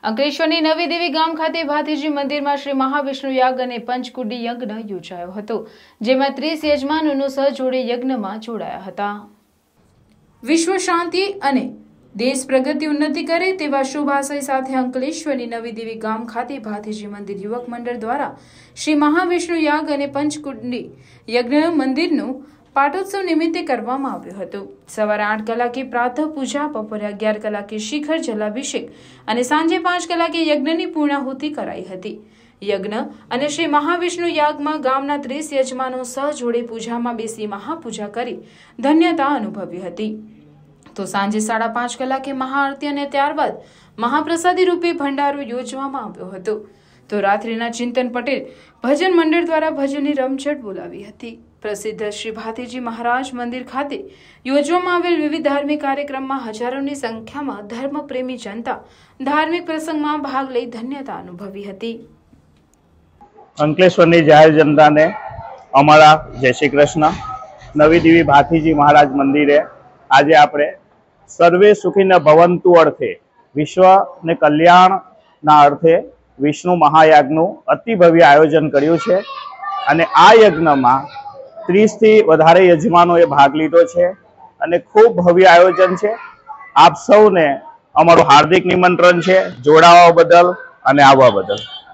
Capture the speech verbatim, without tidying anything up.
અંકલેશ્વરની નવી દેવી ગામ ખાતે ભાતીજી મંદિરમાં શ્રી મહાવિષ્ણુ યાગ અને પંચકુડી યજ્ઞ યોજાયો હતો, જેમાં ત્રીસ યજમાનોનો સહજોડે યજ્ઞમાં જોડાયા હતા। વિશ્વ શાંતિ અને દેશ પ્રગતિ ઉન્નતિ કરે તેવા શુભ આશય સાથે અંકલેશ્વરની નવી દેવી ગામ ખાતે ભાતીજી મંદિર યુવક મંડળ દ્વારા શ્રી મહાવિષ્ણુ યાગ અને પંચકુડી યજ્ઞ મંદિરનું પાટોત્સવ નિમિત્તે કરવામાં આવ્યો હતો। સવારે આઠ કલાકે પ્રાતઃ પૂજા, બપોરે અગિયાર કલાકે શિખર જલાભિષેક અને સાંજે પાંચ કલાકે યજ્ઞની પૂર્ણાહુતિ કરાઈ હતી। યજ્ઞ અને શ્રી મહાવિષ્ણુ યાગમાં ગામના ત્રીસ યજમાનો સહજોડે પૂજામાં બેસી મહાપૂજા કરી ધન્યતા અનુભવી હતી। તો સાંજે સાડા પાંચ કલાકે મહાઆરતી અને ત્યારબાદ મહાપ્રસાદી રૂપે ભંડારો યોજવામાં આવ્યો હતો। તો રાત્રિના ચિંતન પટેલ ભજન મંડળ દ્વારા ભજનની રમઝટ બોલાવી હતી। પ્રસિદ્ધ શ્રી ભાતીજી મહારાજ મંદિર ખાતે યોજવામાં આવેલ વિવિધ ધાર્મિક કાર્યક્રમમાં હજારોની સંખ્યામાં ધર્મપ્રેમી જનતા ધાર્મિક પ્રસંગમાં ભાગ લઈ ધન્યતા અનુભવી હતી। અંકલેશ્વરની જાહેર જનતાને અમારા જય શ્રી કૃષ્ણ। નવી દેવી ભાતીજી મહારાજ મંદિરે આજે આપણે સર્વે સુખીને ભવંતુ અર્થે વિશ્વ ને કલ્યાણના અર્થે વિષ્ણુ મહાયાગનું અતિ ભવ્ય આયોજન કર્યું છે અને આ યજ્ઞમાં ત્રીસ થી વધારે યજમાનોએ ભાગ લીધો છે અને ખૂબ ભવ્ય આયોજન છે। આપ સૌને અમારું હાર્દિક નિમંત્રણ છે જોડાવા બદલ અને આવવા બદલ।